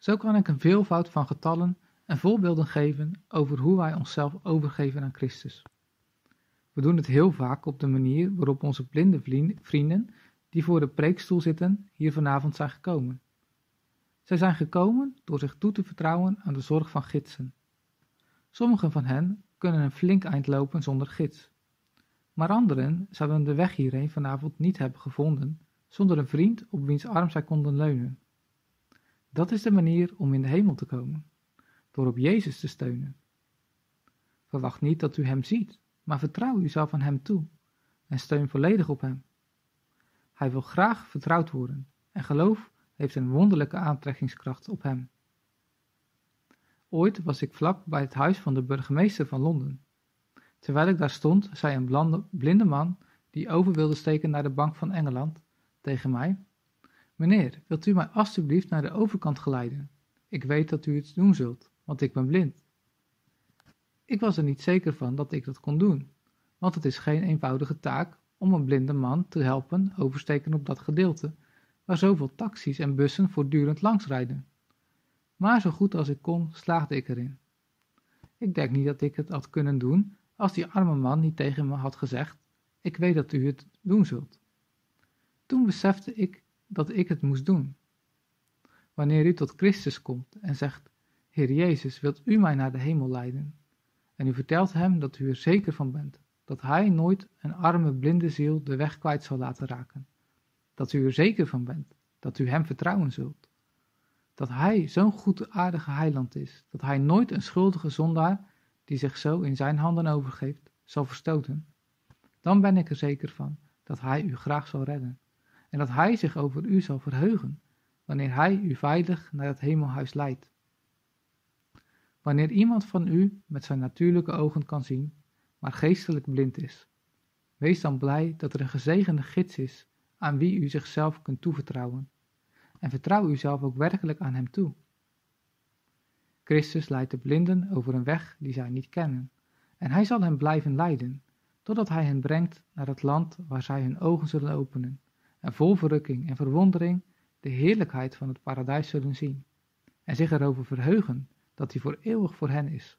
Zo kan ik een veelvoud van getallen en voorbeelden geven over hoe wij onszelf overgeven aan Christus. We doen het heel vaak op de manier waarop onze blinde vrienden die voor de preekstoel zitten hier vanavond zijn gekomen. Zij zijn gekomen door zich toe te vertrouwen aan de zorg van gidsen. Sommigen van hen kunnen een flink eind lopen zonder gids. Maar anderen zouden de weg hierheen vanavond niet hebben gevonden zonder een vriend op wiens arm zij konden leunen. Dat is de manier om in de hemel te komen, door op Jezus te steunen. Verwacht niet dat u hem ziet, maar vertrouw uzelf aan hem toe en steun volledig op hem. Hij wil graag vertrouwd worden en geloof heeft een wonderlijke aantrekkingskracht op hem. Ooit was ik vlak bij het huis van de burgemeester van Londen. Terwijl ik daar stond, zei een blinde man, die over wilde steken naar de Bank van Engeland, tegen mij: "Meneer, wilt u mij alstublieft naar de overkant geleiden? Ik weet dat u het doen zult, want ik ben blind." Ik was er niet zeker van dat ik dat kon doen, want het is geen eenvoudige taak om een blinde man te helpen oversteken op dat gedeelte, waar zoveel taxis en bussen voortdurend langsrijden. Maar zo goed als ik kon, slaagde ik erin. Ik denk niet dat ik het had kunnen doen als die arme man niet tegen me had gezegd: "Ik weet dat u het doen zult." Toen besefte ik dat ik het moest doen. Wanneer u tot Christus komt en zegt: "Heer Jezus, wilt u mij naar de hemel leiden?" en u vertelt hem dat u er zeker van bent dat hij nooit een arme blinde ziel de weg kwijt zal laten raken, dat u er zeker van bent dat u hem vertrouwen zult, dat hij zo'n goedaardige heiland is, dat hij nooit een schuldige zondaar, die zich zo in zijn handen overgeeft, zal verstoten, dan ben ik er zeker van dat hij u graag zal redden en dat hij zich over u zal verheugen wanneer hij u veilig naar het hemelhuis leidt. Wanneer iemand van u met zijn natuurlijke ogen kan zien, maar geestelijk blind is, wees dan blij dat er een gezegende gids is aan wie u zichzelf kunt toevertrouwen, en vertrouw uzelf ook werkelijk aan hem toe. Christus leidt de blinden over een weg die zij niet kennen, en hij zal hen blijven leiden, totdat hij hen brengt naar het land waar zij hun ogen zullen openen, en vol verrukking en verwondering de heerlijkheid van het paradijs zullen zien, en zich erover verheugen dat hij voor eeuwig voor hen is.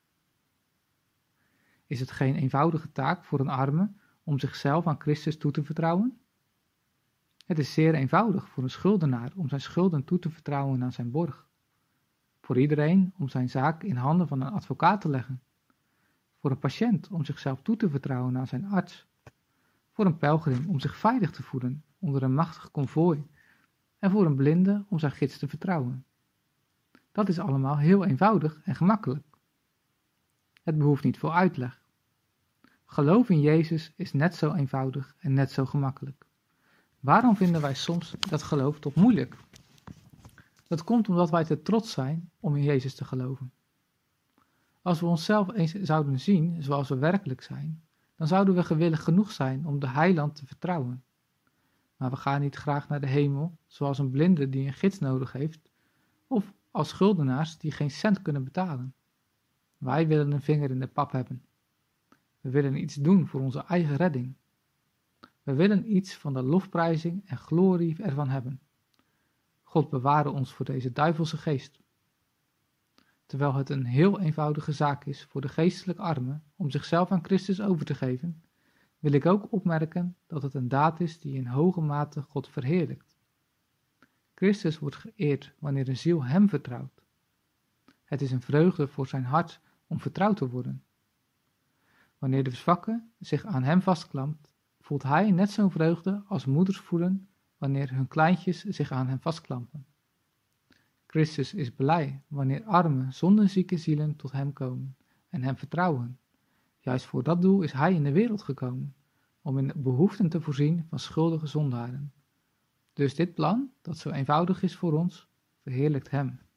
Is het geen eenvoudige taak voor een arme om zichzelf aan Christus toe te vertrouwen? Het is zeer eenvoudig voor een schuldenaar om zijn schulden toe te vertrouwen aan zijn borg. Voor iedereen om zijn zaak in handen van een advocaat te leggen. Voor een patiënt om zichzelf toe te vertrouwen aan zijn arts. Voor een pelgrim om zich veilig te voelen onder een machtig konvooi. En voor een blinde om zijn gids te vertrouwen. Dat is allemaal heel eenvoudig en gemakkelijk. Het behoeft niet veel uitleg. Geloof in Jezus is net zo eenvoudig en net zo gemakkelijk. Waarom vinden wij soms dat geloof toch moeilijk? Dat komt omdat wij te trots zijn om in Jezus te geloven. Als we onszelf eens zouden zien zoals we werkelijk zijn, dan zouden we gewillig genoeg zijn om de heiland te vertrouwen. Maar we gaan niet graag naar de hemel, zoals een blinde die een gids nodig heeft, of als schuldenaars die geen cent kunnen betalen. Wij willen een vinger in de pap hebben. We willen iets doen voor onze eigen redding. We willen iets van de lofprijzing en glorie ervan hebben. God beware ons voor deze duivelse geest. Terwijl het een heel eenvoudige zaak is voor de geestelijk arme om zichzelf aan Christus over te geven, wil ik ook opmerken dat het een daad is die in hoge mate God verheerlijkt. Christus wordt geëerd wanneer een ziel hem vertrouwt. Het is een vreugde voor zijn hart om vertrouwd te worden. Wanneer de zwakke zich aan hem vastklampt, voelt hij net zo'n vreugde als moeders voelen wanneer hun kleintjes zich aan hem vastklampen. Christus is blij wanneer arme, zondenzieke zielen tot hem komen en hem vertrouwen. Juist voor dat doel is hij in de wereld gekomen, om in de behoeften te voorzien van schuldige zondaren. Dus dit plan, dat zo eenvoudig is voor ons, verheerlijkt hem.